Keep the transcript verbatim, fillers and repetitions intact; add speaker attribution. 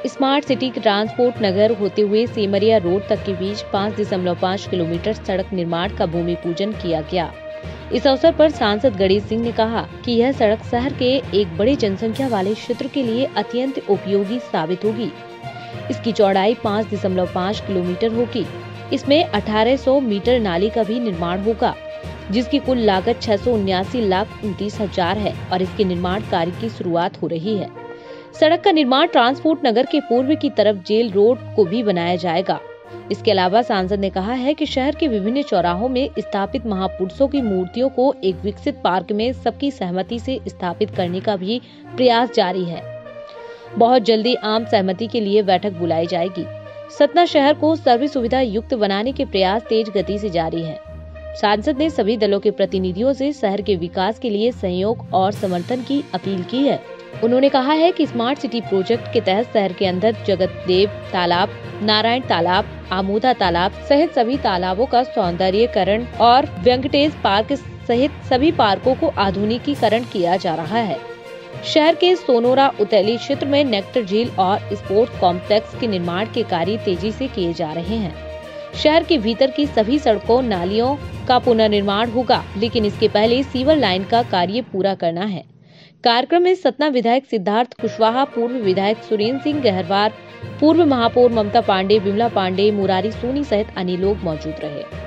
Speaker 1: Smart city transport नगर होते हुए Semariya road तक के बीच पाँच दशमलव पाँच किलोमीटर सड़क निर्माण का भूमि पूजन किया गया। इस अवसर पर सांसद गणेश सिंह ने कहा कि यह सड़क शहर के एक बड़े जनसंख्या वाले क्षेत्र के लिए अत्यंत उपयोगी साबित होगी। इसकी चौड़ाई पाँच दशमलव पाँच किलोमीटर होगी। इसमें अठारह सौ मीटर नाली का भी निर्माण होगा, जिसकी कुल लागत छह सौ उन्यासी लाख उनतीस हजार है और इसके निर्माण कार्य की शुरुआत हो रही है। सड़क का निर्माण ट्रांसपोर्ट नगर के पूर्व की तरफ जेल रोड को भी बनाया जाएगा। इसके अलावा सांसद ने कहा है कि शहर के विभिन्न चौराहों में स्थापित महापुरुषों की मूर्तियों को एक विकसित पार्क में सबकी सहमति से स्थापित करने का भी प्रयास जारी है। बहुत जल्दी आम सहमति के लिए बैठक बुलाई जाएगी। सतना शहर को सर्व सुविधा युक्त बनाने के प्रयास तेज गति से जारी हैं। सांसद ने सभी दलों के प्रतिनिधियों से शहर के विकास के लिए सहयोग और समर्थन की अपील की है। उन्होंने कहा है कि स्मार्ट सिटी प्रोजेक्ट के तहत शहर के अंदर जगत देव तालाब, नारायण तालाब, आमोदा तालाब सहित सभी तालाबों का सौंदर्यीकरण और वेंकटेश पार्क सहित सभी पार्कों को आधुनिकीकरण किया जा रहा है। शहर के सोनोरा उतैली क्षेत्र में नेक्टर झील और स्पोर्ट्स कॉम्प्लेक्स के निर्माण के कार्य तेजी से किए जा रहे हैं। शहर के भीतर की सभी सड़कों नालियों का पुनर्निर्माण होगा, लेकिन इसके पहले सीवर लाइन का कार्य पूरा करना है। कार्यक्रम में सतना विधायक सिद्धार्थ कुशवाहा, पूर्व विधायक सुरेंद्र सिंह गहरवार, पूर्व महापौर ममता पांडे, विमला पांडे, मुरारी सोनी सहित अन्य लोग मौजूद रहे।